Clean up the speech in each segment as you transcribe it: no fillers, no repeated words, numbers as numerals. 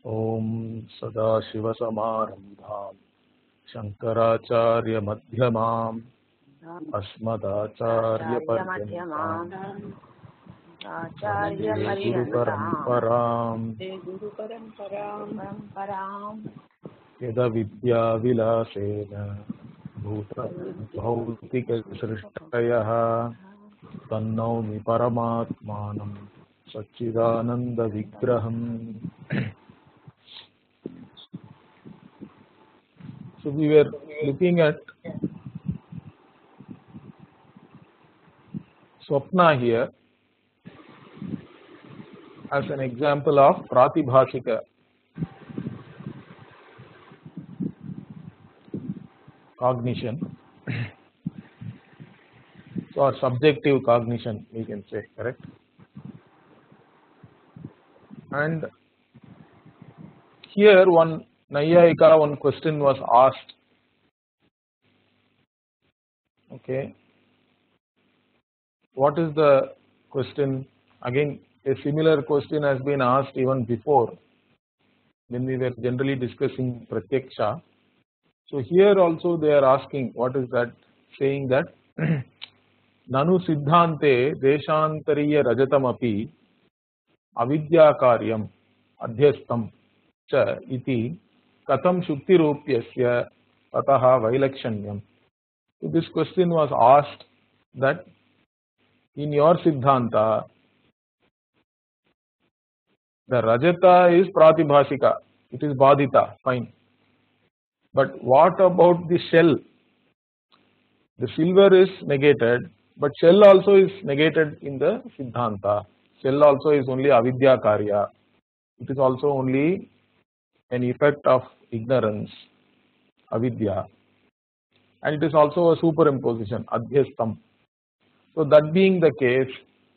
Om Sadashivasamārambhām Shankaracharya Madhyamām Asmadacharya Paryantam Guru Paramparam Yada Vidya Vilasena Bhuta Bhautika Srishtayah Tannaumi Paramatmanam Satchidananda Vigraham. So we were looking at Swapna here as an example of Pratibhashika cognition, so or subjective cognition we can say, correct? And here one question was asked. Okay, what is the question? Again, a similar question has been asked even before when we were generally discussing Pratyaksha. So here also they are asking, what is that? Saying that Nanu Siddhante Deshantariya Rajatamapi Avidya Karyam Adhyastam Cha Iti Katam Shukti Rupyasya Ataha Vailakshanyam. So this question was asked that in your Siddhanta the Rajata is Pratibhashika, it is Badita, fine. But what about the shell? The silver is negated, but shell also is negated in the Siddhanta. Shell also is only Avidya Karya. It is also only an effect of ignorance, Avidya. And it is also a superimposition, Adhyastam. So that being the case,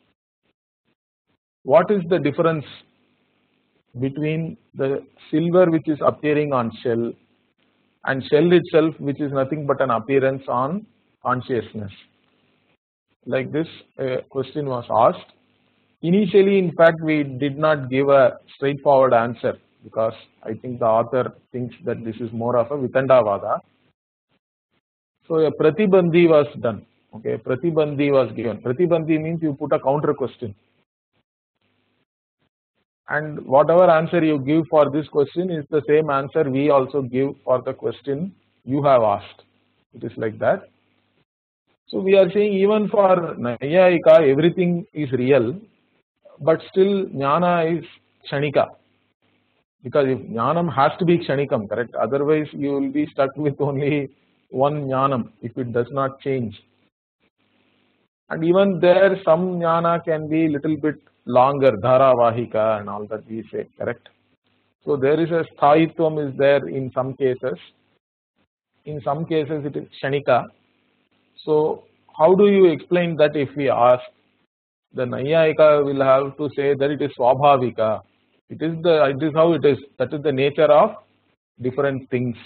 what is the difference between the silver which is appearing on shell and shell itself, which is nothing but an appearance on consciousness? Like this, a question was asked. Initially, in fact, we did not give a straightforward answer because I think the author thinks that this is more of a Vitandavada. So a Pratibandhi was done. Okay, Pratibandhi was given. Pratibandhi means you put a counter question, and whatever answer you give for this question is the same answer we also give for the question you have asked. It is like that. So we are saying even for Nayayika everything is real, but still Jnana is Kshanika, because if Jnanam has to be Kshanikam, correct? Otherwise you will be stuck with only one Jnanam if it does not change. And even there some Jnana can be little bit longer, Dharavahika and all that we say, correct? So there is a Sthayitvam is there in some cases. In some cases it is Kshanika. So how do you explain that if we ask? The Nayayika will have to say that it is Swabhavika. It is how it is. That is the nature of different things.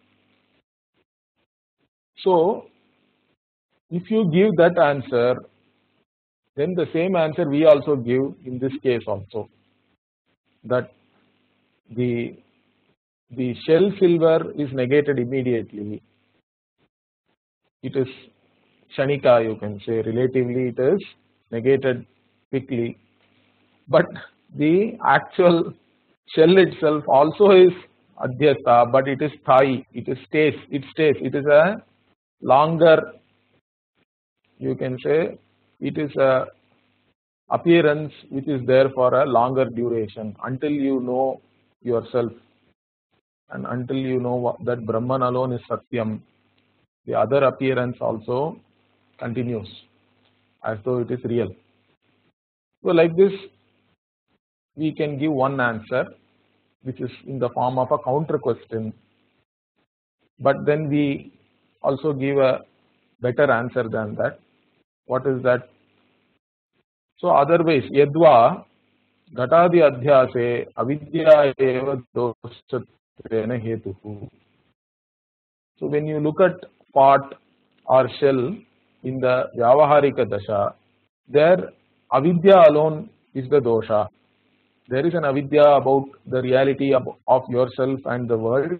So if you give that answer, then the same answer we also give in this case also, that the shell silver is negated immediately. It is Kshanika, you can say, relatively it is negated quickly, but the actual shell itself also is Adhyastha, but it is Thayi, it stays, it is a longer, you can say, it is a appearance which is there for a longer duration until you know yourself and until you know that Brahman alone is Satyam. The other appearance also continues as though it is real. So like this we can give one answer which is in the form of a counter question, but then we also give a better answer than that. What is that? So otherwise, Yadva Ghatadi Adhyase Avidya Eva Doshatvena Hetuhu. So when you look at pot or shell in the Vyavaharika Dasha, there Avidya alone is the dosha. There is an avidya about the reality of yourself and the world,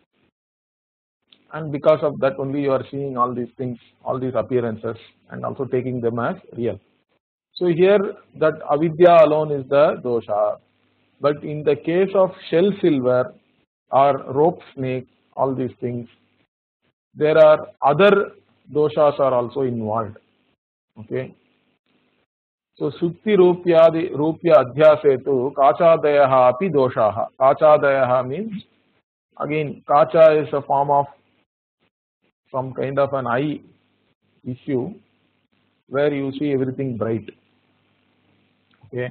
and because of that only you are seeing all these things, all these appearances, and also taking them as real. So here that avidya alone is the dosha, but in the case of shell silver or rope snake, all these things, there are other doshas are also involved. Okay. So Sukti Rupya Adhyasetu Kachadayaha api doshaha. Kachadayaha means, again, kacha is a form of some kind of an eye issue where you see everything bright. Okay.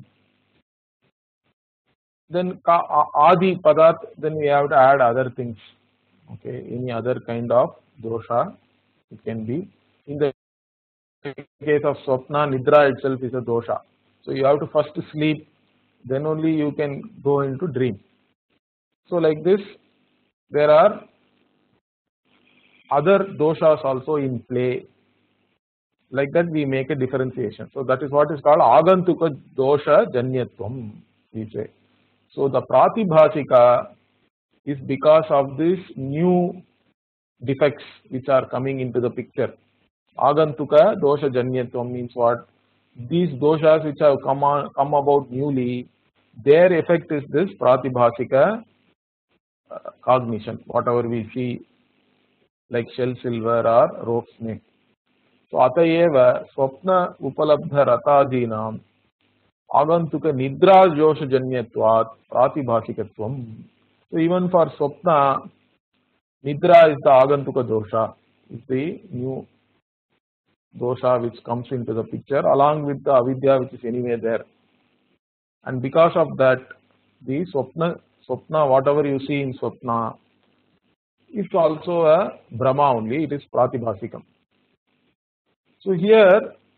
Then Adi Padat, then we have to add other things. Okay, any other kind of dosha it can be. In the case of Swapna, Nidra itself is a dosha. So you have to first sleep, then only you can go into dream. So like this, there are other doshas also in play. Like that we make a differentiation. So that is what is called Agantuka dosha janyatvam, we say. So the Pratibhashika is because of these new defects which are coming into the picture. Agantuka dosha janyatvam means what? These doshas which have come about newly, their effect is this Pratibhashika cognition, whatever we see like shell silver or rope snake. So atayeva swapna upalabdha ratadinam agantuka nidra dosha janyatvat pratibhashikatvam. So even for swapna, nidra is the agantuka dosha, is the new dosha which comes into the picture along with the avidya which is anyway there, and because of that the swapna whatever you see in swapna is also a bhramaa only, it is pratibhasikam. So here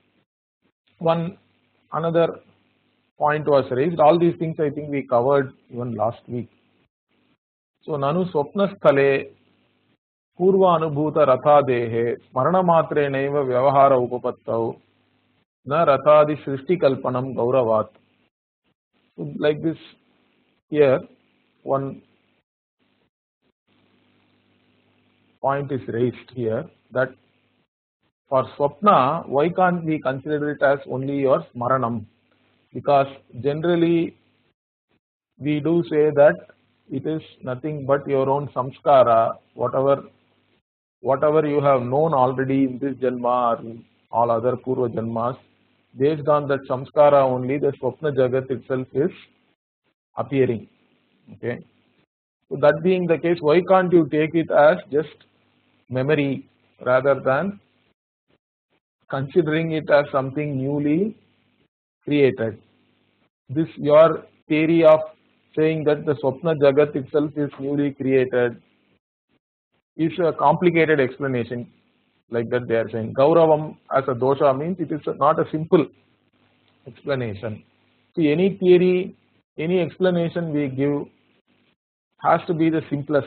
another point was raised. All these things I think we covered even last week. So nanu swapna sthale purva anubhuta rathadehe smarana matrenaiva vyavahara upapattau na rathadi srishti kalpanam gauravat. So like this, here one point is raised here, that for swapna, why can't we consider it as only your smaranam? Because generally we do say that it is nothing but your own samskara, whatever you have known already in this janma or all other purva janmas, based on that samskara only the swapna jagat itself is appearing. Okay. So that being the case, why can't you take it as just memory rather than considering it as something newly created? This your theory of saying that the swapna jagat itself is newly created is a complicated explanation. Like that they are saying gauravam as a dosha means it is not a simple explanation. See, any theory, any explanation we give has to be the simplest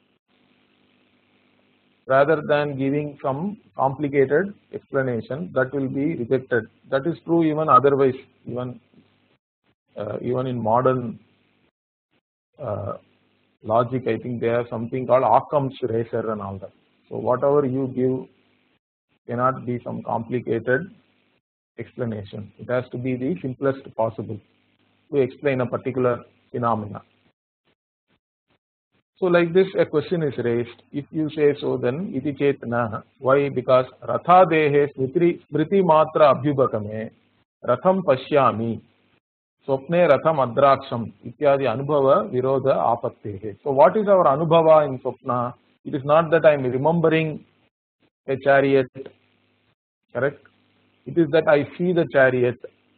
rather than giving some complicated explanation that will be rejected. That is true even otherwise, even in modern logic. I think they have something called Occam's razor and all that. So whatever you give cannot be some complicated explanation. It has to be the simplest possible to explain a particular phenomena. So like this a question is raised. If you say so, then iti chetana. Why? Because ratha dehe smriti matra abhyubhakame ratham pashyami swapne ratham adraksham ityadi anubhava virodha apattehe. So what is our anubhava in swapna? It is not that I am remembering a chariot, correct? It is that I see the chariot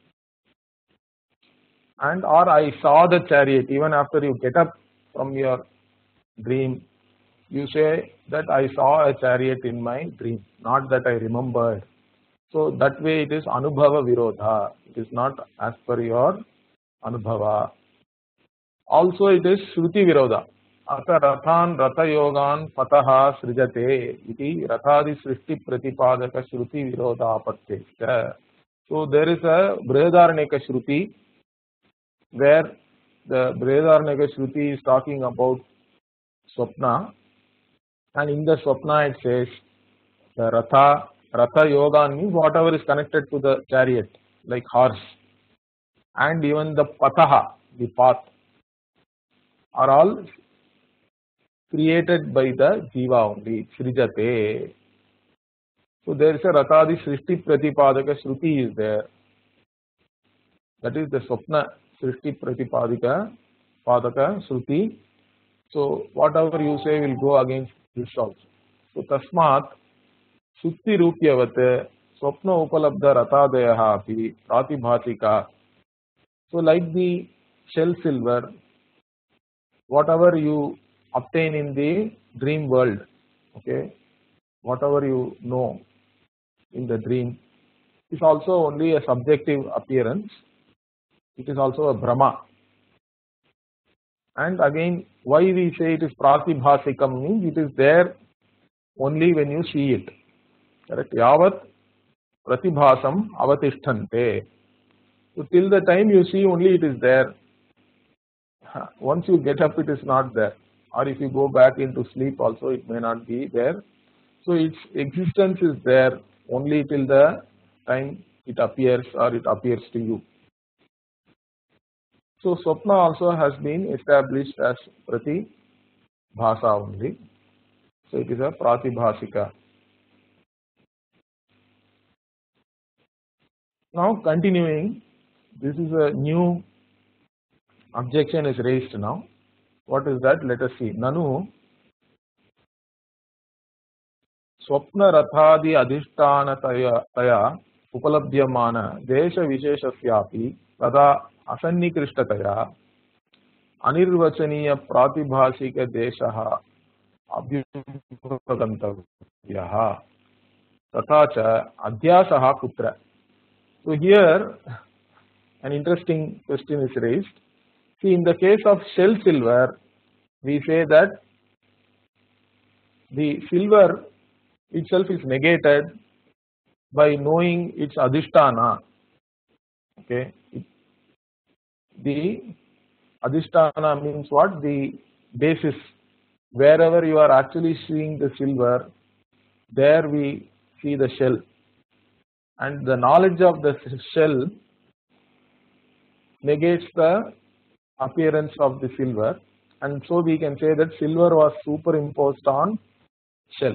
and or I saw the chariot. Even after you get up from your dream, you say that I saw a chariot in my dream, not that I remembered. So that way it is anubhava virodha. It is not as per your anubhava. Also it is shruti virodha. Ata rathan ratha yogan pataha srijate iti rathadi srishti pratipadaka shruti virodha apatte. So there is a brihadaranyaka shruti where the Brihadaranyaka Shruti is talking about Swapna, and in the Swapna it says the Ratha Yoga means whatever is connected to the chariot, like horse, and even the Pataha, the path, are all created by the Jiva only, Srijate. So there is a Rathadi Srishti Pratipadaka Shruti is there. That is the Swapna Srishti Pratipadaka Padaka Shruti. So whatever you say will go against this also. So Tasmat Sutti Rupyavat Swapna Upalabdha Rathadeyaha api Pratibhasika. So like the shell silver, whatever you obtain in the dream world, okay, whatever you know in the dream is also only a subjective appearance. It is also a bhramaa. And again, why we say it is pratibhasikam means it is there only when you see it. Correct? Yavat pratibhasam avatishtante. So till the time you see only it is there. Once you get up it is not there. Or if you go back into sleep also it may not be there. So its existence is there only till the time it appears or it appears to you. So Swapna also has been established as Pratibhasa only. So it is a Pratibhasika. Now continuing, this is a new objection is raised now. What is that? Let us see. Nanu Swapna Rathadi Adhishtanataya Upalabhyamana Desha Visheshasyapi Tada Asannikrishtaya Anirvachaniya Pratibhasika Deshaha Abhyugantavyaha Tathacha Adhyasaha Putra. So here an interesting question is raised. See, in the case of shell silver, we say that the silver itself is negated by knowing its adhisthana. Okay, the adhisthana means what? The basis. Wherever you are actually seeing the silver, there we see the shell, and the knowledge of the shell negates the appearance of the silver, and so we can say that silver was superimposed on shell.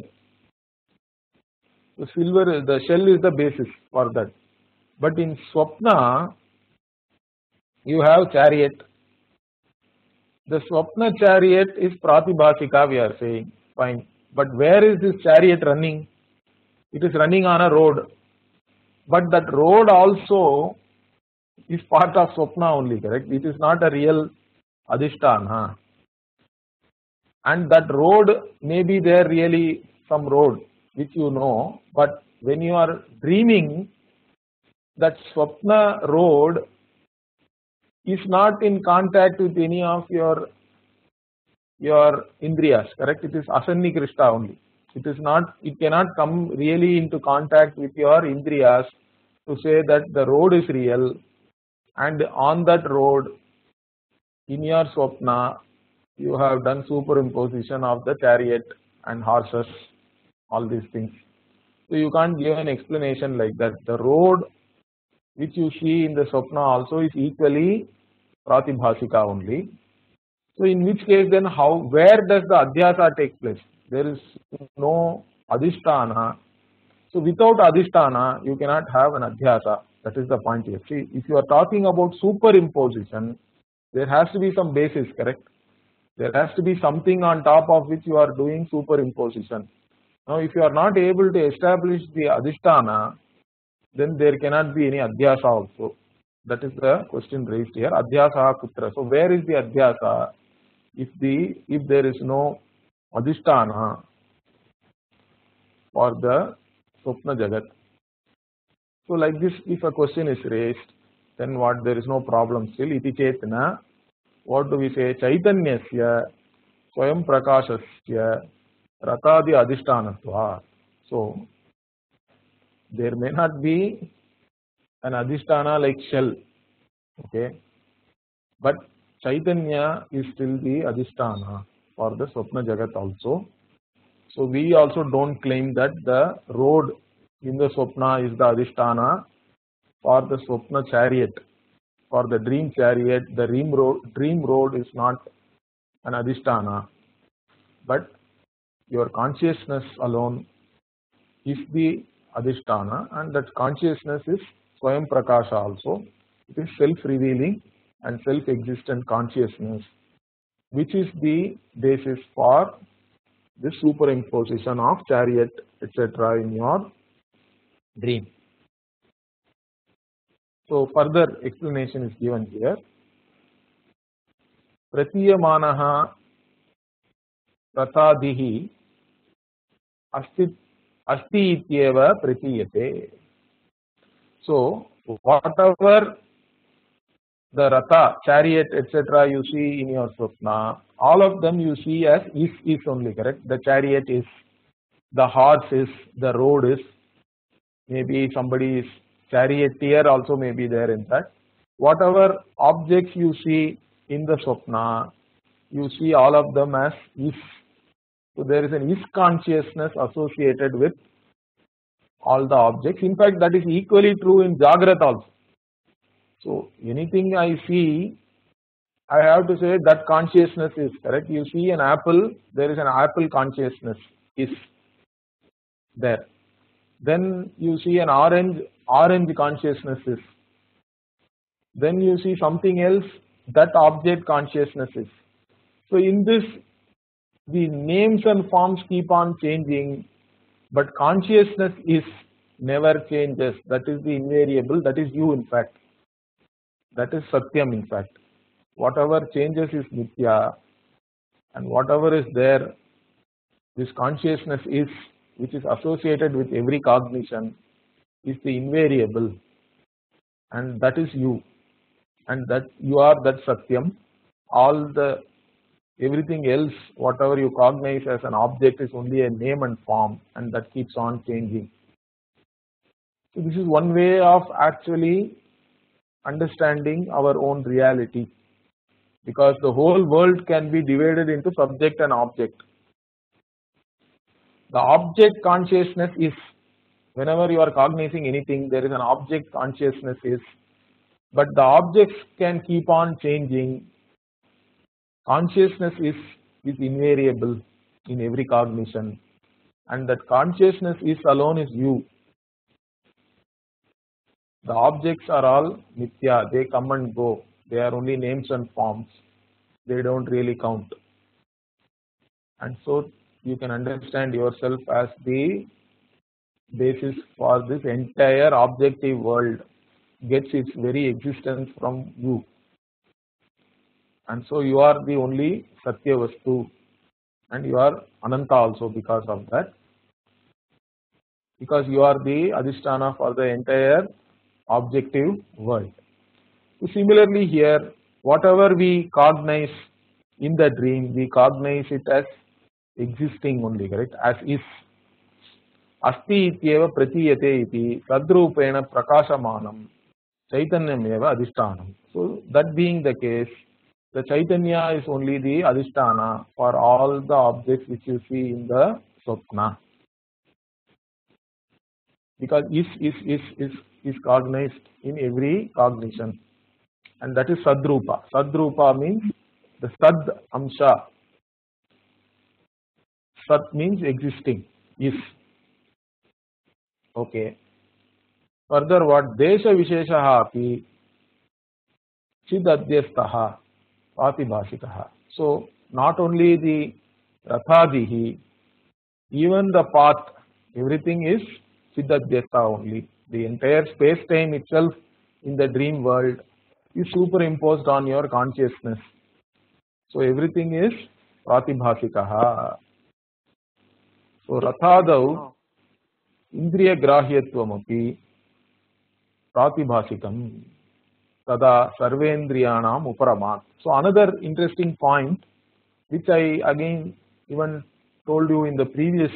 The silver, the shell is the basis for that. But in Swapna, you have chariot. The Swapna chariot is Pratibhasika, we are saying, fine. But where is this chariot running? It is running on a road. But that road also is part of Swapna only, correct? It is not a real Adhisthana. And that road may be there really some road which you know, but when you are dreaming, that Swapna road is not in contact with any of your indriyas, correct? It is asannikrishta only. It is not, it cannot come really into contact with your indriyas to say that the road is real, and on that road in your Swapna you have done superimposition of the chariot and horses, all these things. So you can't give an explanation like that. The road which you see in the Swapna also is equally Pratibhasika only. So in which case then where does the Adhyasa take place? There is no Adhisthana. So without Adhisthana you cannot have an Adhyasa. That is the point here. See, if you are talking about superimposition, there has to be some basis, correct? There has to be something on top of which you are doing superimposition. Now if you are not able to establish the Adhisthana, then there cannot be any Adhyasa also. That is the question raised here. Adhyasa Putra. So where is the Adhyasa if there is no Adhisthana for the Swapna Jagat? So like this, if a question is raised, then what? There is no problem still. Iti chetana. What do we say? Chaitanyasya Swayam Prakashasya Ratadi Adhishtanatva. So there may not be an Adhisthana like shell, okay, but Chaitanya is still the Adhisthana for the Swapna Jagat also. So we also don't claim that the road in the Swapna is the Adhisthana for the Swapna chariot. For the dream chariot, the dream road is not an Adhisthana, but your consciousness alone is the Adhisthana, and that consciousness is Swayam Prakasha also. It is self-revealing and self-existent consciousness, which is the basis for the superimposition of chariot, etc. in your dream. So further explanation is given here. Pratiyamanaha Ratadihi Asti ityeva pratiyate. So whatever the Ratha, chariot, etc. you see in your Swapna, all of them you see as is only, correct? The chariot is, the horse is, the road is, maybe somebody is charioteer also may be there in that. Whatever objects you see in the Swapna, you see all of them as is. So there is an is consciousness associated with all the objects. In fact, that is equally true in Jagrat also. So anything I see, I have to say that consciousness is, correct. You see an apple, there is an apple consciousness is there. Then you see an orange consciousness is. Then you see something else, that object consciousness is. So in this, the names and forms keep on changing, but consciousness is never changes. That is the invariable, that is you in fact. That is Satyam in fact. Whatever changes is Nitya, and whatever is there, this consciousness is, which is associated with every cognition, is the invariable, and that is you, and that you are that Satyam. All the everything else, whatever you cognize as an object, is only a name and form, and that keeps on changing. So this is one way of actually understanding our own reality, because the whole world can be divided into subject and object. The object consciousness is, whenever you are cognizing anything, there is an object consciousness is, but the objects can keep on changing. Consciousness is invariable in every cognition, and that consciousness is alone is you. The objects are all Nitya, they come and go, they are only names and forms, they don't really count. And so you can understand yourself as the basis for this entire objective world, gets its very existence from you. And so you are the only Satya Vastu, and you are Ananta also because of that, because you are the Adhisthana for the entire objective world. So similarly here, whatever we cognize in the dream, we cognize it as existing only, correct, as is. Asti ityeva pratiyate iti tadrupena prakashamanam chaitanyameva adhisthānam. So that being the case, the Chaitanya is only the Adhisthana for all the objects which you see in the Swapna, because is cognized in every cognition, and that is Sadrupa. Sadrupa means the Sad Amsha. Sat means existing, is. Okay. Further, what Desha Visheshaha api Chidadhyasthaha Pratibhasikaha. So not only the Rathadihi, even the path, everything is Siddhadhyastha only. The entire space-time itself in the dream world is superimposed on your consciousness. So everything is Pratibhasikaha. So Rathadau Indriya Grahyatvam api Pratibhasikam Tada Sarvendriyanam Uparamat. So another interesting point, which I again even told you in the previous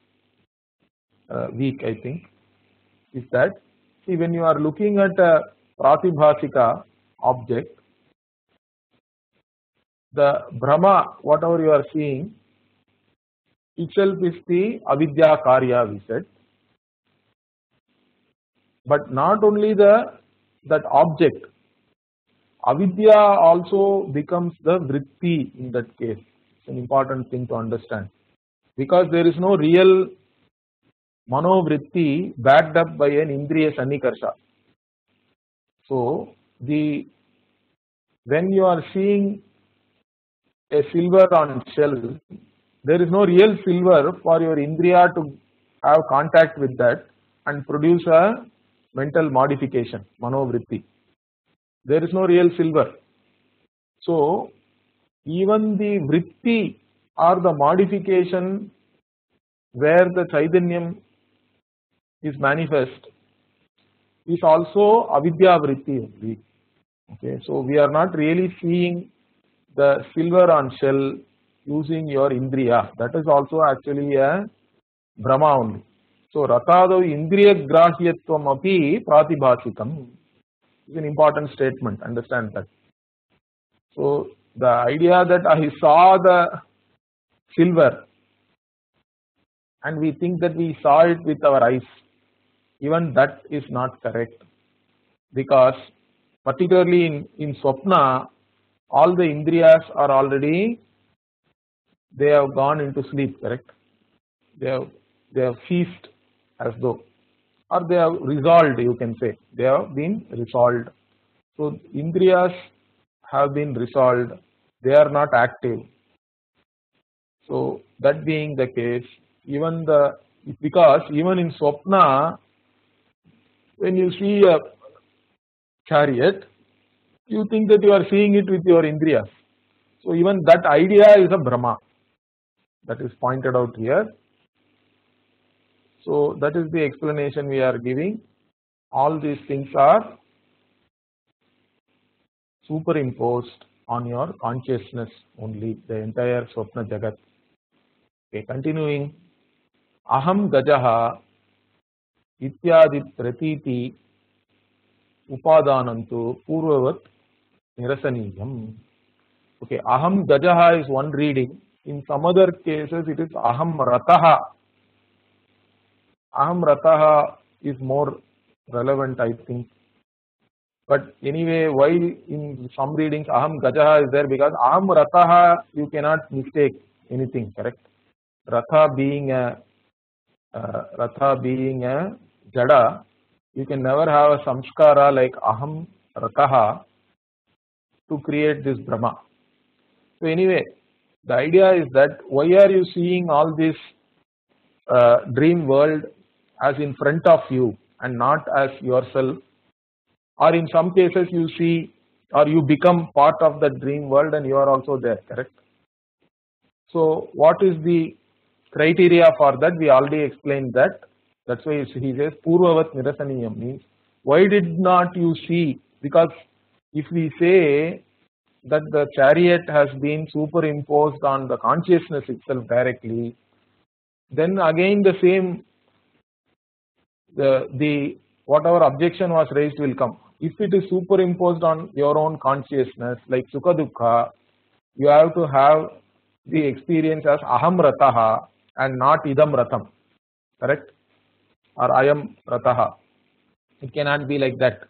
week, I think, is that, see, when you are looking at a Pratibhasika object, the bhrama, whatever you are seeing, itself is the avidya karya, we said. But not only that object, avidya also becomes the vritti in that case. It's an important thing to understand, because there is no real manovritti backed up by an indriya sannikarsha. So when you are seeing a silver on shell, there is no real silver for your indriya to have contact with that and produce a mental modification, manovritti. There is no real silver. So even the vritti or the modification where the chaitanyam is manifest is also avidya vritti only. Okay, so we are not really seeing the silver on shell using your indriya. That is also actually a bhrama only. So ratado indriya grahyatvam api pratibhasikam is an important statement. Understand that. So the idea that I saw the silver and we think that we saw it with our eyes, even that is not correct, because particularly in swapna, all the indriyas are already, they have gone into sleep, correct? They have ceased as though, or they have resolved, you can say, they have been resolved. So indriyas have been resolved, they are not active. So that being the case, because even in swapna, when you see a chariot, you think that you are seeing it with your indriyas. So even that idea is a bhrama, that is pointed out here. So that is the explanation we are giving. All these things are superimposed on your consciousness only, the entire swapna jagat. Okay, continuing, aham gajaha ityadi pratiti upadanantu purvavat nirasaniyam. Okay, aham gajaha is one reading. In some other cases it is aham rataha. Aham rataha is more relevant, I think. But anyway, why in some readings aham gajaha is there? Because aham rataha you cannot mistake anything, correct? Ratha being a jada, you can never have a samskara like aham rataha to create this bhrama. So anyway, the idea is that why are you seeing all this dream world as in front of you and not as yourself, or in some cases you see or you become part of the dream world and you are also there, correct? So what is the criteria for that? We already explained that. That's why he says purvavat nirasaniyam, means why did not you see? Because if we say that the chariot has been superimposed on the consciousness itself directly, then again the same, the whatever objection was raised will come. If it is superimposed on your own consciousness like sukha dukkha, you have to have the experience as aham rataha and not idam ratam, correct? Or ayam rataha. It cannot be like that.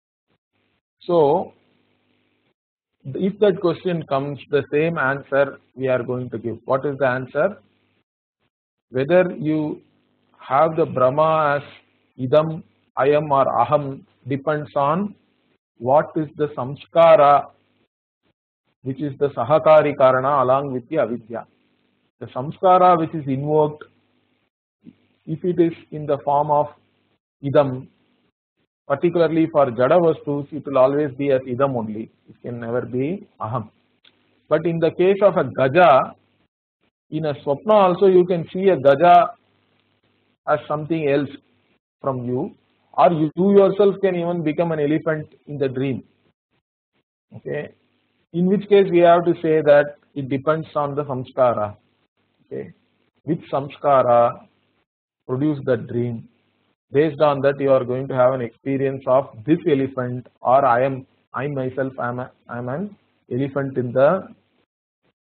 So if that question comes, the same answer we are going to give. What is the answer? Whether you have the bhrama as idam, ayam or aham depends on what is the samskara, which is the sahakari karana along with the avidya. The samskara which is invoked, if it is in the form of idam, particularly for jada vastus, it will always be as idam only. It can never be aham. But in the case of a gaja, in a swapna also you can see a gaja as something else from you, or you yourself can even become an elephant in the dream. Okay, in which case we have to say that it depends on the samskara. Okay, which samskara produce that dream? Based on that, you are going to have an experience of this elephant, or I myself am an elephant in the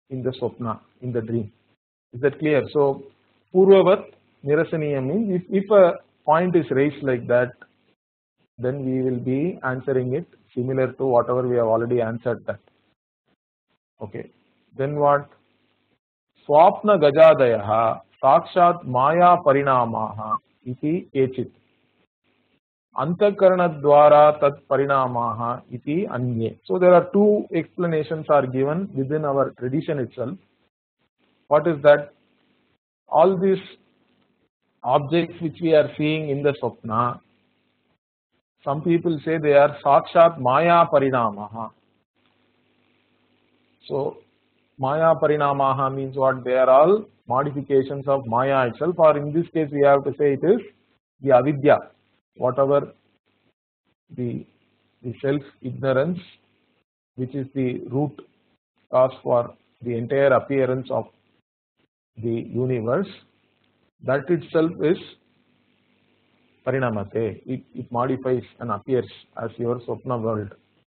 in the swapna, in the dream. Is that clear? So purvavat nirasaniya means if a point is raised like that, then we will be answering it similar to whatever we have already answered that. Okay. Then what? Swapna gajadayaha sakshat maya parinamaha iti kechit. Antakarana dwara tat parinamaha iti anye. So there are two explanations are given within our tradition itself. What is that? All these objects which we are seeing in the swapna, some people say they are sakshat maya parinamaha. So maya parinamaha means what? They are all modifications of maya itself, or in this case we have to say it is the avidya, whatever the self ignorance which is the root cause for the entire appearance of the universe, that itself is parinamate. It modifies and appears as your swapna world.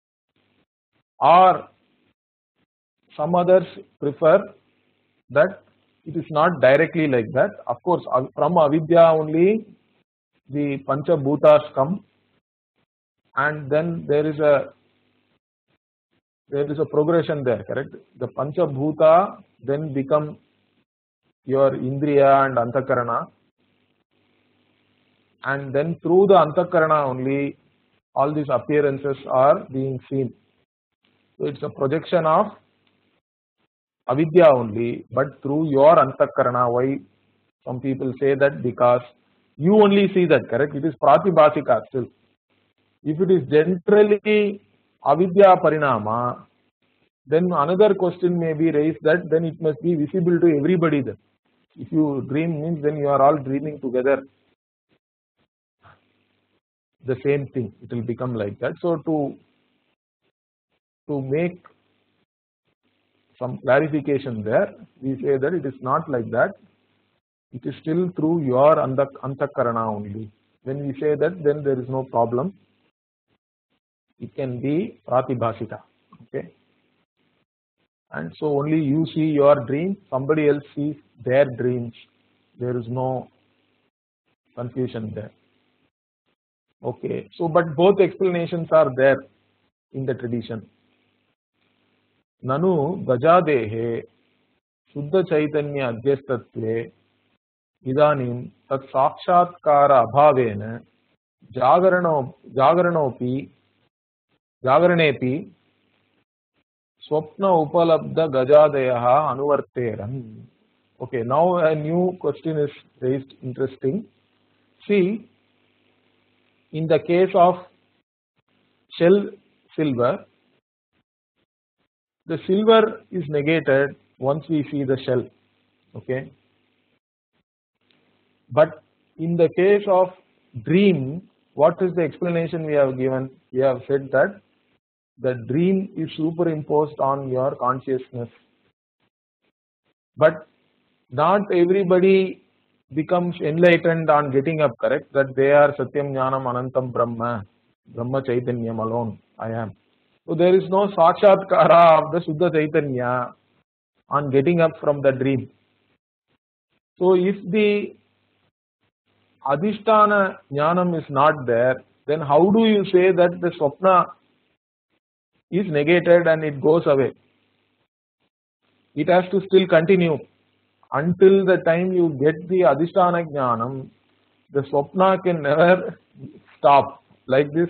Or some others prefer that it is not directly like that. Of course, from avidya only the pancha bhutas come, and then there is a progression there, correct? The pancha bhuta then become your indriya and antakarana, and then through the antakarana only all these appearances are being seen. So it's a projection of avidya only, but through your antakarana. Why some people say that? Because you only see that, correct? It is pratibhasika still. If it is generally avidya parinama, then another question may be raised that then it must be visible to everybody then. If you dream means then you are all dreaming together the same thing, it will become like that. So to make some clarification there, we say that it is not like that, it is still through your antakarana only. When we say that, then there is no problem, it can be pratibhasika, okay. And so only you see your dream, somebody else sees their dreams, there is no confusion there. Okay, so but both explanations are there in the tradition. Nanu gajadehe Shuddha Chaitanya Adhyastatve Idanim Tat Sakshatkara Abhavena Jagaranepi Swapna Upalabdha Gajadayaha Anuvarteran. Okay, now a new question is raised, interesting. See, in the case of shell silver, the silver is negated once we see the shell, okay. But in the case of dream, what is the explanation we have given? We have said that the dream is superimposed on your consciousness, but not everybody becomes enlightened on getting up, correct? That they are Satyam Jnanam Anantam Brahma, Brahma Chaitanyam alone, I am. So there is no Sakshatkara of the Shuddha Chaitanya on getting up from the dream. So if the Adhisthana Jnanam is not there, then how do you say that the Swapna is negated and it goes away? It has to still continue. Until the time you get the Adhisthana Jnanam, the Swapna can never stop. Like this,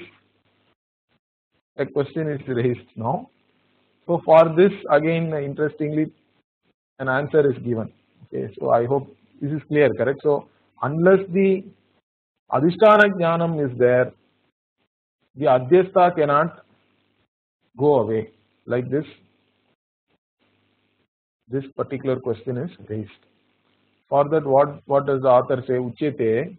a question is raised now. So for this, again, interestingly, an answer is given. Okay, so I hope this is clear, correct? So unless the Adhisthana Jnanam is there, the Adhyastha cannot go away. Like this particular question is raised. For that, what does the author say? Uchyate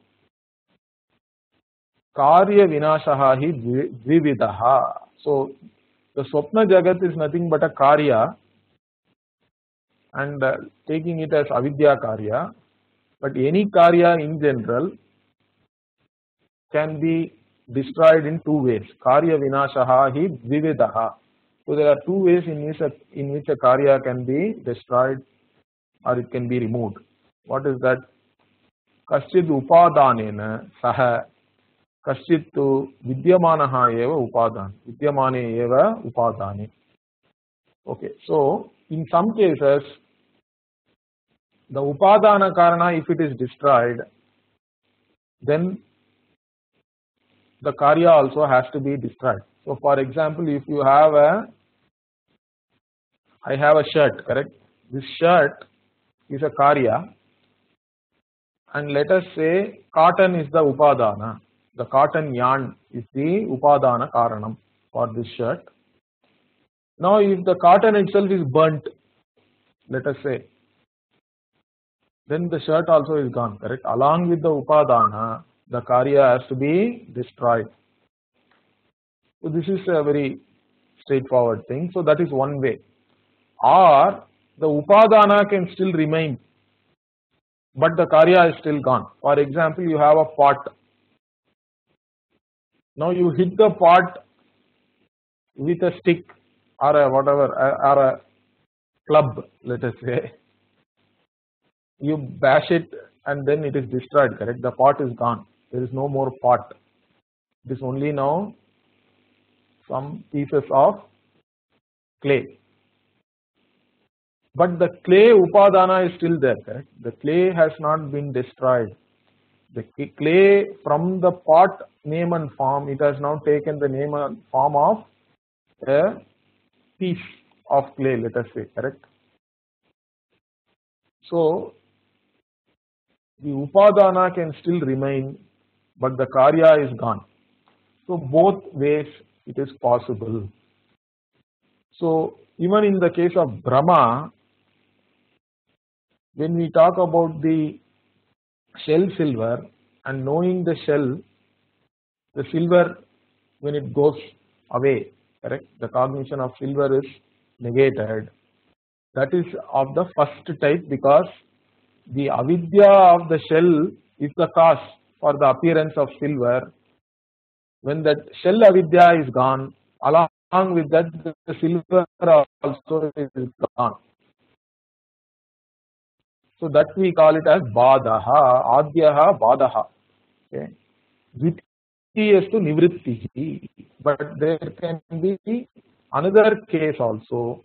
Karya Vinashaha hi Dvividaha. So the Swapna Jagat is nothing but a Karya, and taking it as Avidya Karya, but any Karya in general can be destroyed in two ways. Karya Vinashaha hi Dvividaha. So there are two ways in which a karya can be destroyed or it can be removed. What is that? Kaschid upadanena saha kaschid tu vidyamanaha eva upadan. Vidyamane eva upadane. Okay, so in some cases the upadana karana, if it is destroyed, then the karya also has to be destroyed. So for example, if you have I have a shirt, correct? This shirt is a karya, and let us say cotton is the upadana. The cotton yarn is the upadana karanam for this shirt. Now if the cotton itself is burnt, let us say, then the shirt also is gone, correct? Along with the upadana, the karya has to be destroyed. So this is a very straightforward thing. So that is one way. Or the upadana can still remain, but the karya is still gone. For example, you have a pot. Now you hit the pot with a stick or a whatever, or a club, let us say. You bash it and then it is destroyed, correct? The pot is gone. There is no more pot. It is only now some pieces of clay. But the clay upadana is still there, correct? The clay has not been destroyed. The clay from the pot name and form, it has now taken the name and form of a piece of clay, let us say, correct? So the upadana can still remain, but the karya is gone. So both ways it is possible. So even in the case of bhramaa, when we talk about the shell silver and knowing the shell, the silver, when it goes away, correct, the cognition of silver is negated. That is of the first type, because the avidya of the shell is the cause for the appearance of silver. When that shell avidya is gone, along with that the silver also is gone. So that we call it as badaha, adyaha badaha. Okay. Dvitiyastu nivrittihi. But there can be another case also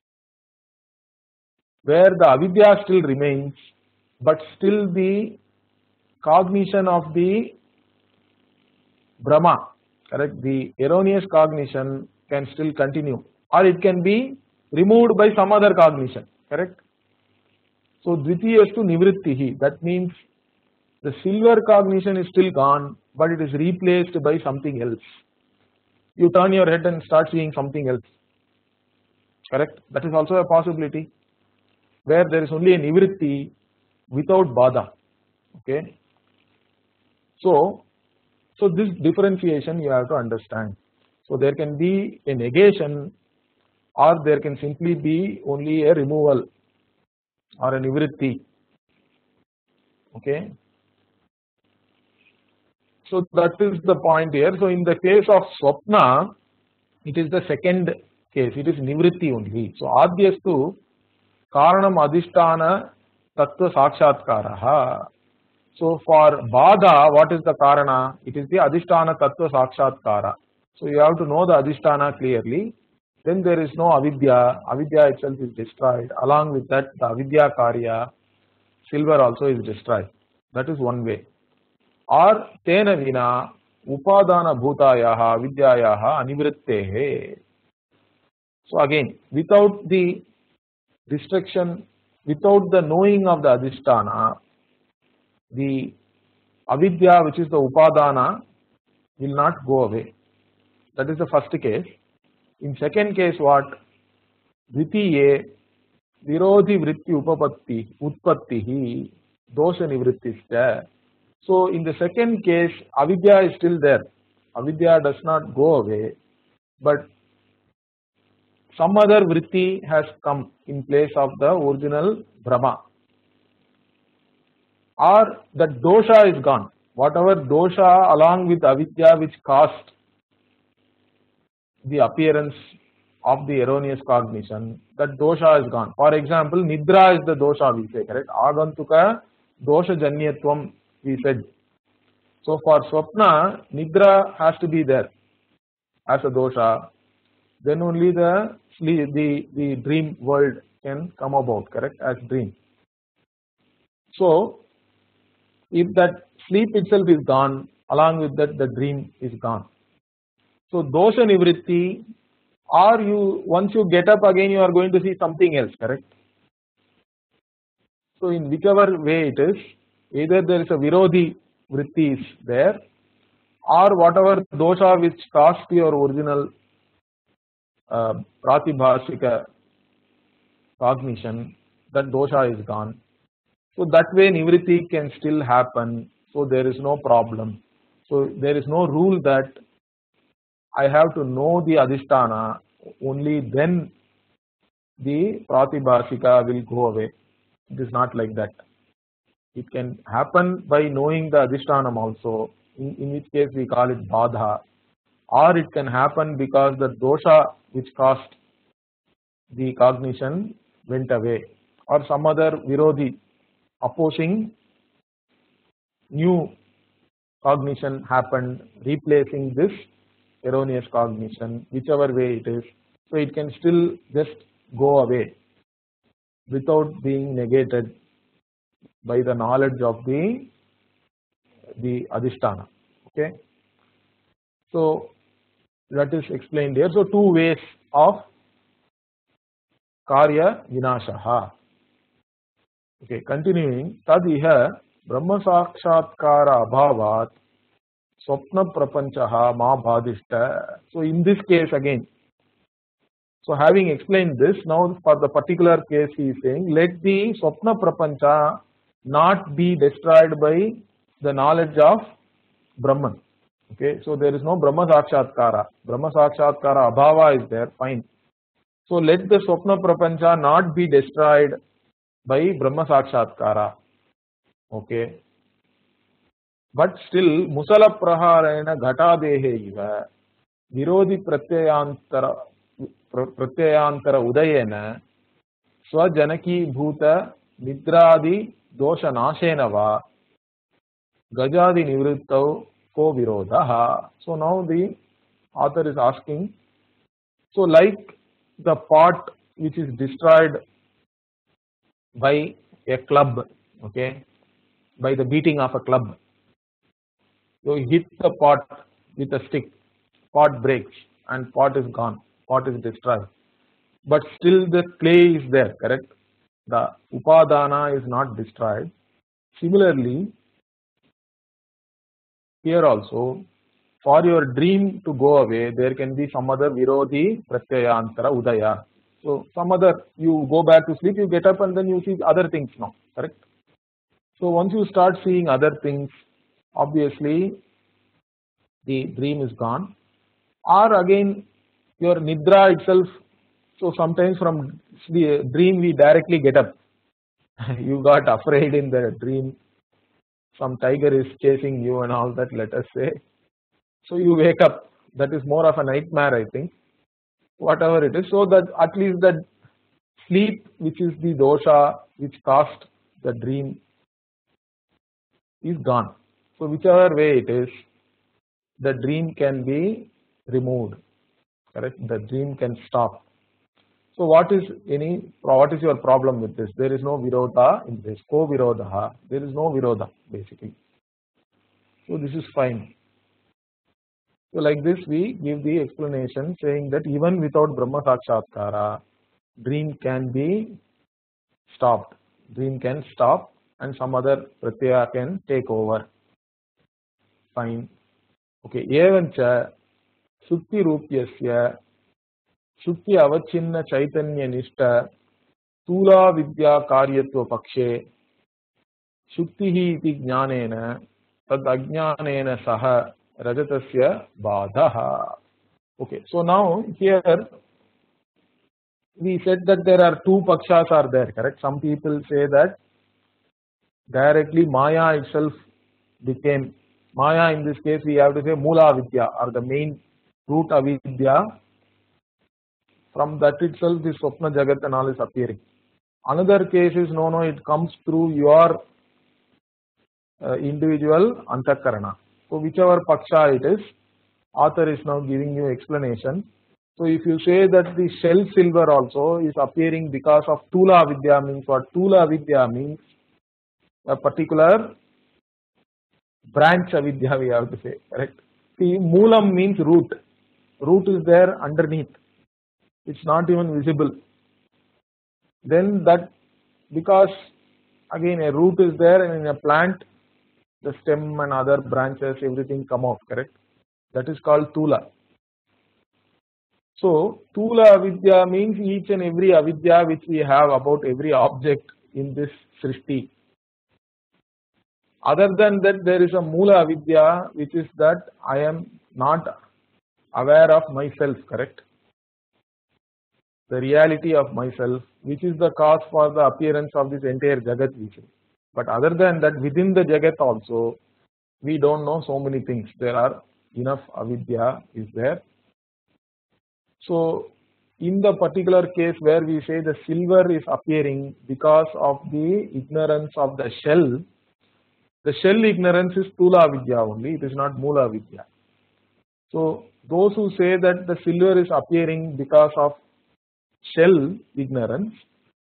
where the avidya still remains, but still the cognition of the bhramaa, correct, the erroneous cognition can still continue, or it can be removed by some other cognition, correct. So dvitiyastu nivrittihi, that means the silver cognition is still gone, but it is replaced by something else. You turn your head and start seeing something else, correct. That is also a possibility, where there is only a nivritti without bada. Okay. So this differentiation you have to understand. So there can be a negation, or there can simply be only a removal or a nivritti. Okay. So that is the point here. So in the case of swapna, it is the second case. It is nivritti only. So adhyastu karanam adhisthana tattva sakshatkaraha. So for bada, what is the karana? It is the adhisthana tattva sakshatkara. So you have to know the adhisthana clearly. Then there is no avidya. Avidya itself is destroyed. Along with that, the avidya karya, silver also is destroyed. That is one way. Or tena vina upadana bhutayaha vidyayaha anivrittehe. So again, without the destruction, without the knowing of the adhisthana, the avidya, which is the upadana, will not go away. That is the first case. In second case, what? Dvitiye virodhi vritti utpattihi dosha nivrittischa. So in the second case, avidya is still there. Avidya does not go away, but some other vritti has come in place of the original bhramaa. Or the dosha is gone. Whatever dosha along with avidya which caused the appearance of the erroneous cognition, that dosha is gone. For example, nidra is the dosha, we say, correct? Agantuka dosha janyatvam, we said. So for swapna, nidra has to be there as a dosha. Then only the dream world can come about, correct, as dream. So if that sleep itself is gone, along with that the dream is gone. So dosha nivritti, or once you get up again you are going to see something else, correct? So in whichever way it is, either there is a virodhi vritti is there, or whatever dosha which caused your original pratibhashika cognition, that dosha is gone. So that way nivritti can still happen, so there is no problem. So there is no rule that I have to know the adhisthana, only then the pratibhashika will go away. It is not like that. It can happen by knowing the adhishthanam also, in which case we call it badha, or it can happen because the dosha which caused the cognition went away, or some other virodhi opposing new cognition happened, replacing this erroneous cognition, whichever way it is. So it can still just go away without being negated by the knowledge of the adhisthana. Okay, so that is explained here. So two ways of karya vinashaha. Okay, continuing, tad iha brahma sakshatkara abhavat swapna prapanchaha ma bhadishta. So in this case again, so having explained this, now for the particular case he is saying, let the swapna prapancha not be destroyed by the knowledge of Brahman. Okay, so there is no Brahma sakshatkara. Brahma sakshatkara abhava is there, fine. So let the swapna prapancha not be destroyed by Brahma sakshatkara. Okay, but still musala praharena ghatadehe iva virodhi pratyayantara udayena swajanaki bhuta nidradi dosha nashena va gajadi nivrittau ko virodha. So now the author is asking, so like the pot which is destroyed by a club, okay, by the beating of a club, you hit the pot with a stick, pot breaks and pot is gone, pot is destroyed, but still the clay is there, correct? The upadana is not destroyed. Similarly, here also, for your dream to go away, there can be some other virodhi pratyayantara udaya. So some other, you go back to sleep, you get up and then you see other things now, correct? So once you start seeing other things, obviously the dream is gone. Or again your nidra itself, so sometimes from the dream we directly get up. You got afraid in the dream, some tiger is chasing you and all that, let us say. So you wake up, that is more of a nightmare, I think, whatever it is. So that at least that sleep, which is the dosha which caused the dream, is gone. So whichever way it is, the dream can be removed, correct? The dream can stop. So what is your problem with this? There is no virodha in this, ko virodha, there is no virodha basically. So this is fine. So like this we give the explanation saying that even without Brahma Sakshatkara, dream can be stopped, dream can stop and some other pratyaya can take over, fine. Okay, evancha sukti rupyasya sukti avachinna chaitanya nishta tula vidya karyatva pakshe shuktihi iti jnanena tad ajnanena saha rajatasya badhaha. Okay, so now here we said that there are two pakshas are there, correct? Some people say that directly Maya itself became, Maya in this case we have to say Mula Vidya or the main root avidya From that itself, the Swapna Jagat and all is appearing. Another case is no, it comes through your individual Antakarana. So whichever Paksha it is, author is now giving you explanation. So if you say that the shell silver also is appearing because of Tula Vidya, means what? Tula Vidya means a particular branch avidya, we have to say, correct? See, Moolam means root. Root is there underneath. It's not even visible. Then that, because again a root is there, and in a plant the stem and other branches, everything come out, correct? That is called Tula. So Tula Avidya means each and every avidya which we have about every object in this Srishti. Other than that, there is a Moola Avidya, which is that I am not aware of myself, correct? The reality of myself, which is the cause for the appearance of this entire Jagat. But other than that, within the Jagat also, we don't know so many things. There are enough avidya is there. So in the particular case where we say the silver is appearing because of the ignorance of the shell ignorance is Tula Vidya only, it is not Moola Vidya. So those who say that the silver is appearing because of shell ignorance,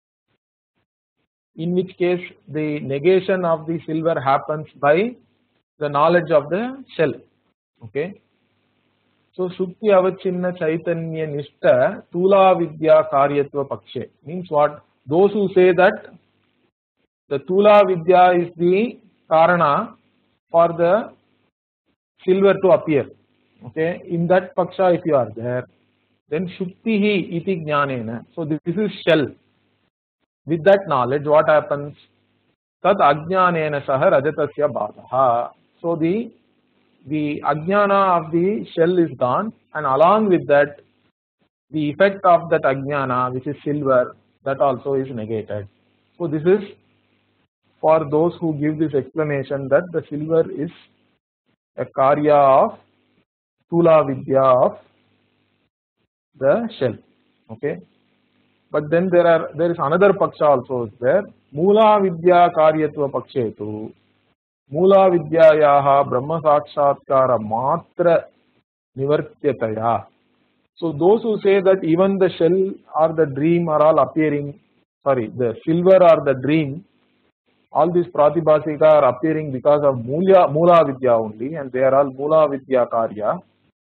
in which case the negation of the silver happens by the knowledge of the shell. Okay. So Shukti Avachinna Chaitanya Nishta Tula Vidya Karyatva Pakshe means what? Those who say that the Tula Vidya is the Karana for the silver to appear. Okay. In that Paksha, if you are there, then Shuktihi iti jnanena. So this is shell. With that knowledge, what happens? Tat ajnanena saha rajatasya bhavaha. So the ajnana of the shell is gone, and along with that, the effect of that ajnana, which is silver, that also is negated. So this is for those who give this explanation that the silver is a karya of Tula Vidya of the shell. Okay. But then there is another paksha also is there. Moola Vidya Karyatva Pakshetu Moola Vidyayaha Brahma Sakshatkara Matra Nivartyataya. So those who say that even the shell or the dream are all appearing, the silver or the dream, all these Pratibhasika are appearing because of Moola Vidya only, and they are all Moola Vidya Karya.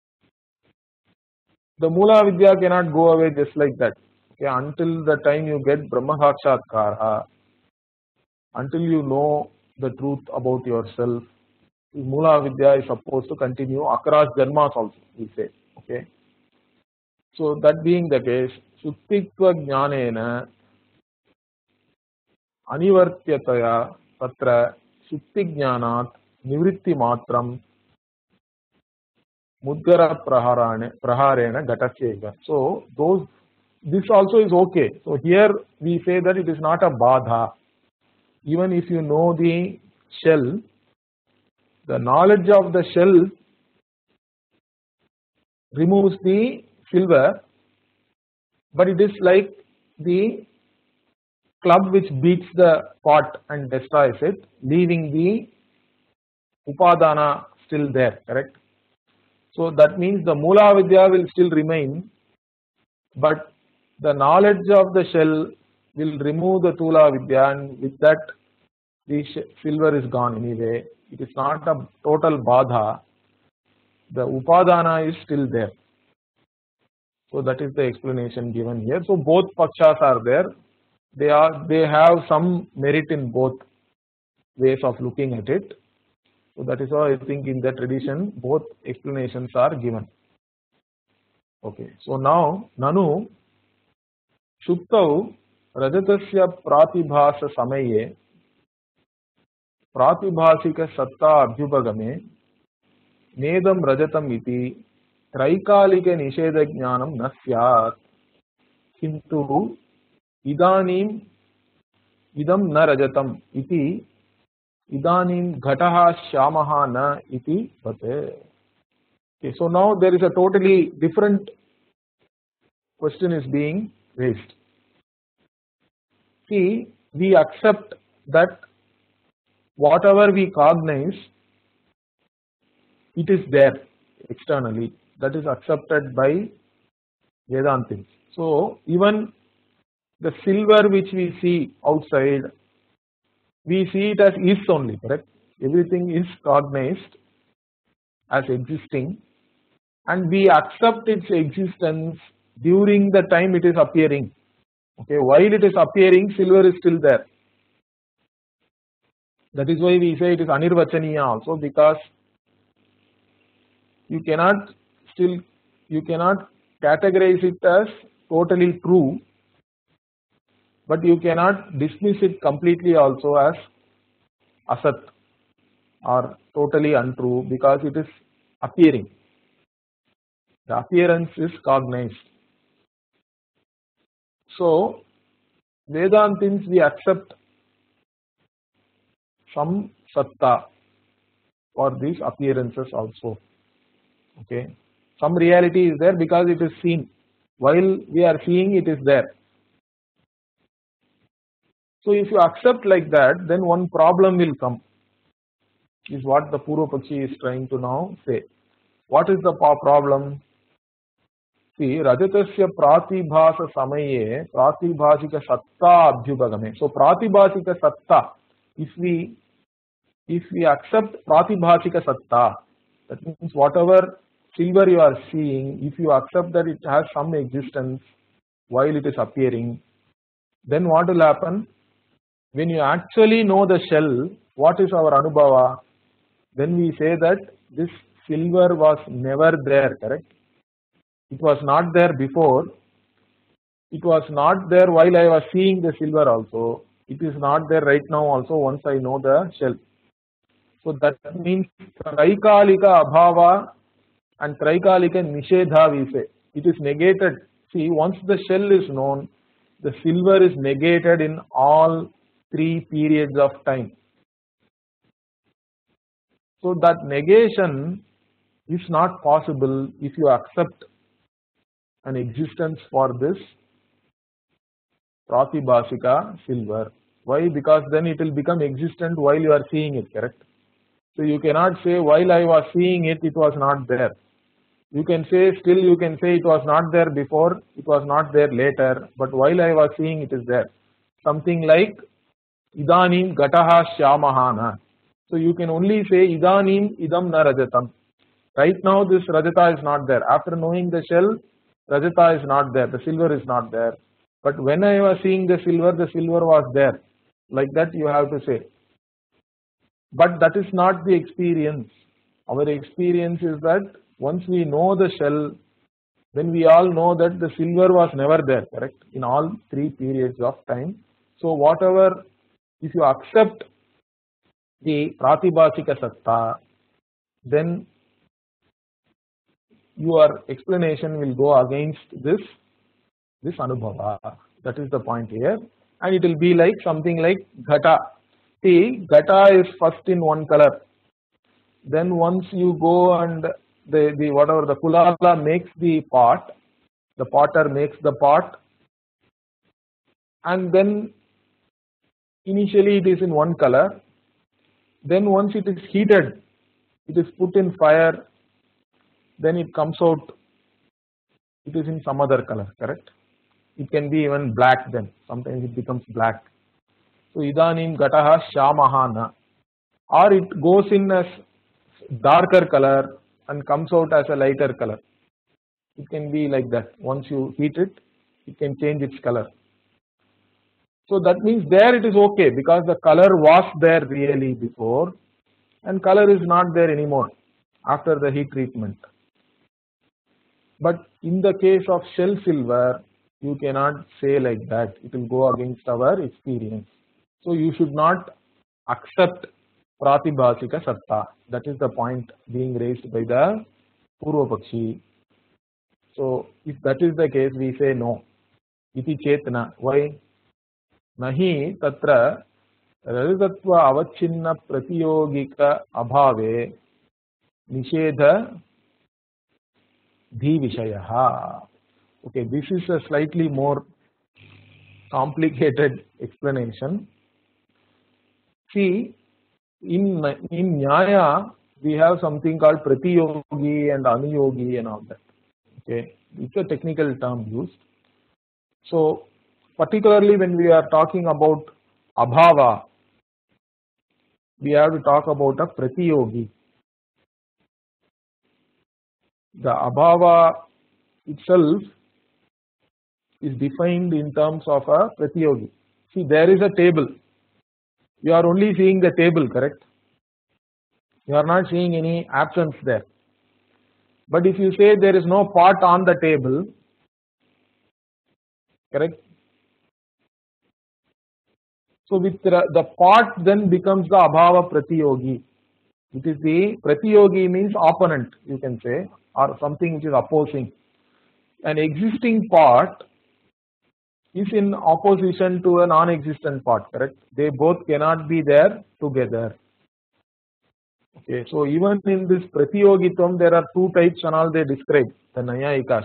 The Moola Vidya cannot go away just like that. Okay, until the time you get Brahma Sakshatkara, until you know the truth about yourself, Moola Vidya is supposed to continue across Janmas also, we say. Okay. So that being the case, Suttitva Jnanena Anivartyataya Tatra Sutti Jnanat Nivritti Matram Mudgara Praharena Gatasya. So this also is okay. So here we say that it is not a badha. Even if you know the shell, the knowledge of the shell removes the silver, but it is like the club which beats the pot and destroys it, leaving the upadana still there, correct? So that means the Moola Vidya will still remain, but the knowledge of the shell will remove the Tula Vidya, and with that the silver is gone anyway. It is not a total badha. The upadana is still there. So that is the explanation given here. So both pakshas are there. They have some merit in both ways of looking at it. So that is why I think in the tradition both explanations are given. Okay. So now Nanu Shuktau Rajatasya Pratibhasa Samaye Pratibhasika Satta Abhyupagame Nedam Rajatam iti Traikalika Nisheda Jnanam na syat Kintu Idanim Idam na Rajatam iti Idanim Ghataha Shyamaha na iti Bate. Okay, so now there is a totally different question is being raised. See, we accept that whatever we cognize, it is there externally. That is accepted by Vedantins. So even the silver which we see outside, we see it as is only, correct? Everything is cognized as existing, and we accept its existence during the time it is appearing. Okay, while it is appearing, silver is still there. That is why we say it is anirvachaniya also, because you cannot categorize it as totally true, but you cannot dismiss it completely also as asat or totally untrue, because it is appearing. The appearance is cognized. So Vedantins, we accept some satta for these appearances also. Okay, some reality is there because it is seen. While we are seeing, it is there. So if you accept like that, then one problem will come, is what the Purva Pakshi is trying to now say. What is the problem? See, Rajatasya Pratibhasa Samaye Pratibhasika Satta Abhyupagame. So Pratibhasika Satta, if we accept Pratibhasika Satta, that means whatever silver you are seeing, if you accept that it has some existence while it is appearing, then what will happen? When you actually know the shell, what is our anubhava? Then we say that this silver was never there, correct? It was not there before. It was not there while I was seeing the silver also. It is not there right now also once I know the shell. So that means Traikalika Abhava and Traikalika Nishedha, we say. It is negated. See, once the shell is known, the silver is negated in all three periods of time. So that negation is not possible if you accept an existence for this Pratibhasika silver. Why? Because then it will become existent while you are seeing it, correct? So you cannot say while I was seeing it, it was not there. You can say, still you can say it was not there before, it was not there later, but while I was seeing it is there. Something like Idanim Gataha Shyamahana. So you can only say Idanim Idam na Rajatam. Right now this Rajata is not there. After knowing the shell, Rajata is not there, the silver is not there. But when I was seeing the silver was there. Like that you have to say. But that is not the experience. Our experience is that once we know the shell, then we all know that the silver was never there, correct? In all three periods of time. So whatever, if you accept the Pratibhasika Satta, then your explanation will go against this Anubhava. That is the point here. And it will be like something like Ghata. See, Ghata is first in one color. Then once you go and the Kulala makes the pot, the potter makes the pot, and then initially it is in one color. Then once it is heated, it is put in fire, then it comes out, it is in some other color, correct? It can be even black then, sometimes it becomes black. So Idanim Gataha Shyamahana, or it goes in as darker color and comes out as a lighter color. It can be like that. Once you heat it, it can change its color. So that means there it is okay because the color was there really before and color is not there anymore after the heat treatment. But in the case of shell silver, you cannot say like that. It will go against our experience. So you should not accept Pratibhasika Satta. That is the point being raised by the Purva Pakshi. So if that is the case, we say no. Iti Chetana. Why? Nahi tatra Rajatva avachinna pratiyogika abhave nishedha dhi vishayaha. Okay, this is a slightly more complicated explanation. See, in Nyaya, we have something called Pratiyogi and Anuyogi and all that. Okay, it's a technical term used. So, particularly when we are talking about Abhava, we have to talk about a Pratiyogi. The Abhava itself is defined in terms of a Pratiyogi. See, there is a table. You are only seeing the table, correct? You are not seeing any absence there. But if you say there is no pot on the table, correct? So with the pot then becomes the Abhava Pratiyogi. It is the Pratiyogi means opponent, you can say, or something which is opposing. An existing pot is in opposition to a non-existent pot, correct? They both cannot be there together. Okay, so even in this Pratiyogitam, there are two types and all they describe, the Nayayikas.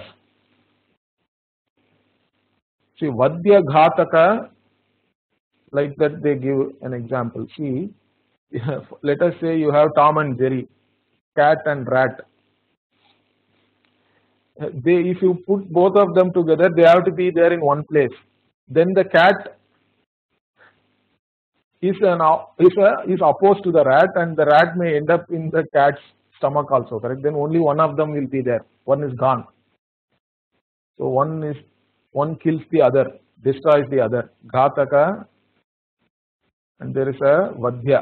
See, Vadya Ghataka, like that they give an example. See, let us say you have Tom and Jerry, cat and rat. If you put both of them together, they have to be there in one place. Then the cat is opposed to the rat, and the rat may end up in the cat's stomach also, correct? Then only one of them will be there. One is gone. So one kills the other, destroys the other. Ghataka, and there is a Vadya.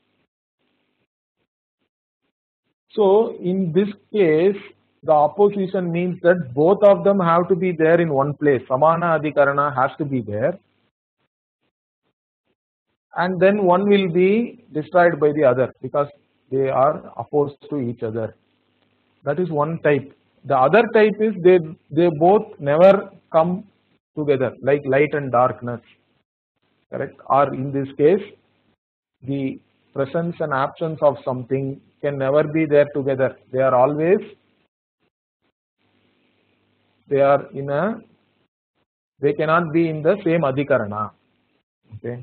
So in this case, the opposition means that both of them have to be there in one place. Samana Adhikarana has to be there. And then one will be destroyed by the other because they are opposed to each other. That is one type. The other type is they both never come together, like light and darkness, correct? Or in this case, the presence and absence of something can never be there together. They are always, they cannot be in the same Adhikarana. Okay.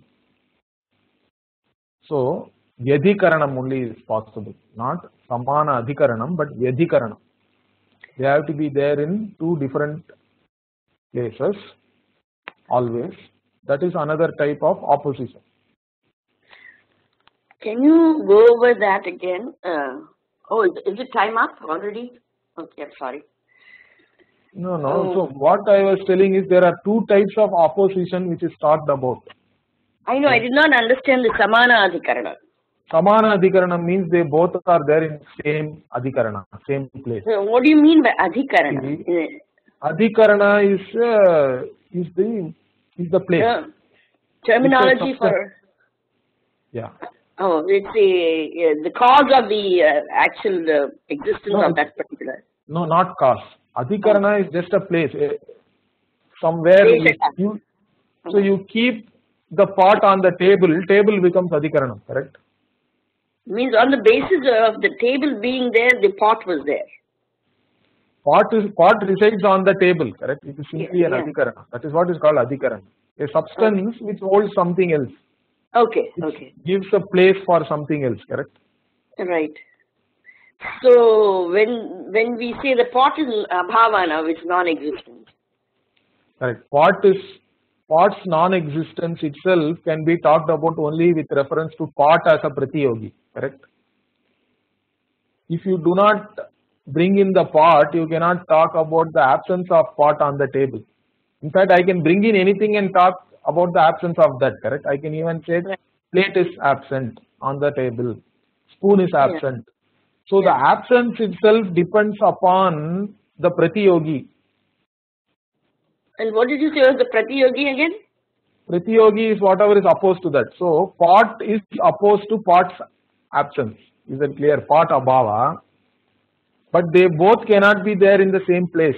So, Vyadhikaranam only is possible, not Samana Adhikaranam, but Vyadhikaranam. They have to be there in two different places, always. That is another type of opposition. Can you go over that again? Is it time up already? Okay, I'm sorry. No. So, what I was telling is there are two types of opposition which is talked about. I know, I did not understand the Samana Adhikarana. Samana Adhikarana means they both are there in same Adhikarana, same place. So what do you mean by Adhikarana? Adhikarana is the place. Terminology for. Yeah. Oh, it's the cause of the actual existence of that particular. No, not cause. Adhikarana is just a place. Somewhere so you keep the pot on the table becomes Adhikaranam, correct? Means on the basis of the table being there, the pot was there. Pot resides on the table, correct? It is simply an Adhikarana. That is what is called Adhikarana. A substance which holds something else. Okay. Gives a place for something else, correct? Right. So when we say the pot is Abhava now, it's non-existent. Correct. Pot's non-existence itself can be talked about only with reference to pot as a Pratiyogi, correct? If you do not bring in the pot, you cannot talk about the absence of pot on the table. In fact, I can bring in anything and talk about the absence of that, correct? I can even say plate is absent on the table, spoon is absent. So the absence itself depends upon the Pratiyogi. And what did you say was the Pratiyogi again? Pratiyogi is whatever is opposed to that. So pot is opposed to pot's absence. Is it clear? Pot Abhava. But they both cannot be there in the same place.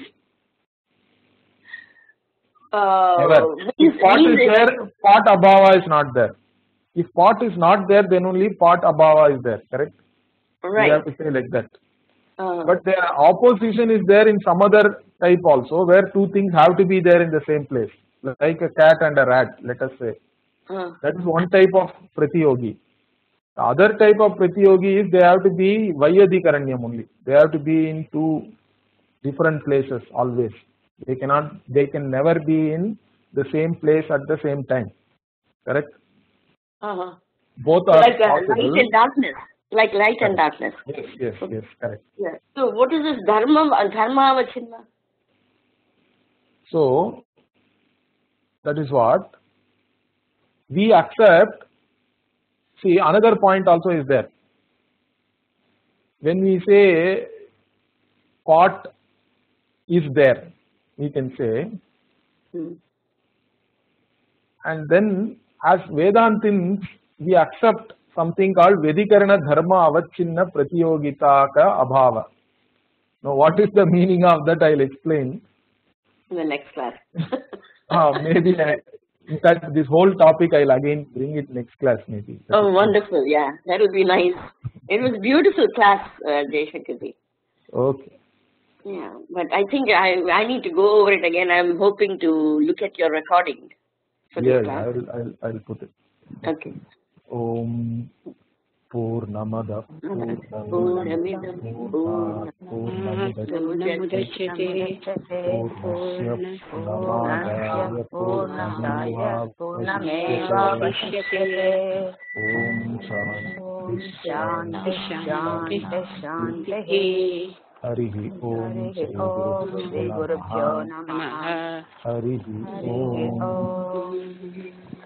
If pot is there, pot Abhava is not there. If pot is not there, then only pot Abhava is there, correct? Right. You have to say like that. But their opposition is there in some other type also, where two things have to be there in the same place, like a cat and a rat, let us say. That is one type of pratiyogi. The other type of pratiyogi is they have to be vayadikaranyam only. They have to be in two different places always. They can never be in the same place at the same time. Correct? Both are like possible. light and darkness. Like light and darkness. Yes, correct. Yeah. So what is this dharma avachinna? So that is what we accept. See, another point also is there. When we say pot is there, we can say, and then as Vedantins, we accept something called Vedikarana Dharma Avachinna Pratiyogitaka Abhava. Now, what is the meaning of that? I'll explain. In the next class. Maybe, in fact, this whole topic I'll again bring it next class, maybe. Oh, wonderful. Yeah, that would be nice. It was beautiful class, Jayshankarji. Okay. Yeah, but I think I need to go over it again. I'm hoping to look at your recording for this class. I'll put it. Okay. Om Purnamada Purnamidam Purnamudachyate Purnasya Purnamaya Purnamevavashyate Om Shanti Shanti Shanti Harihi Om Shri Gurubhyo Namaha. Harihi Om.